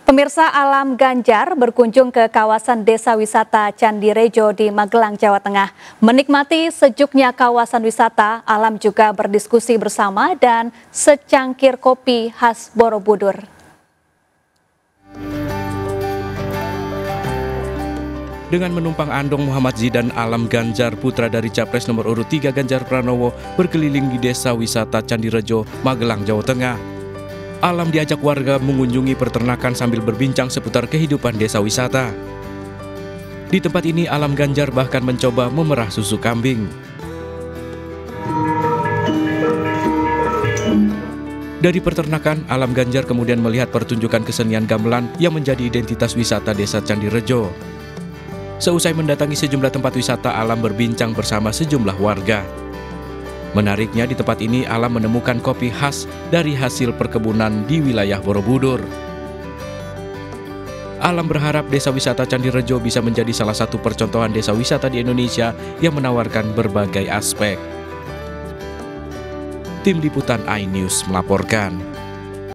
Pemirsa, Alam Ganjar berkunjung ke kawasan desa wisata Candi Rejo di Magelang, Jawa Tengah. Menikmati sejuknya kawasan wisata, Alam juga berdiskusi bersama dan secangkir kopi khas Borobudur. Dengan menumpang andong Muhammad Zidan, Alam Ganjar, putra dari Capres nomor urut 3 Ganjar Pranowo, berkeliling di desa wisata Candi Rejo, Magelang, Jawa Tengah. Alam diajak warga mengunjungi peternakan sambil berbincang seputar kehidupan desa wisata. Di tempat ini, Alam Ganjar bahkan mencoba memerah susu kambing. Dari peternakan, Alam Ganjar kemudian melihat pertunjukan kesenian gamelan yang menjadi identitas wisata desa Candi Rejo. Seusai mendatangi sejumlah tempat wisata, Alam berbincang bersama sejumlah warga. Menariknya, di tempat ini Alam menemukan kopi khas dari hasil perkebunan di wilayah Borobudur. Alam berharap desa wisata Candi Rejo bisa menjadi salah satu percontohan desa wisata di Indonesia yang menawarkan berbagai aspek. Tim Liputan iNews melaporkan.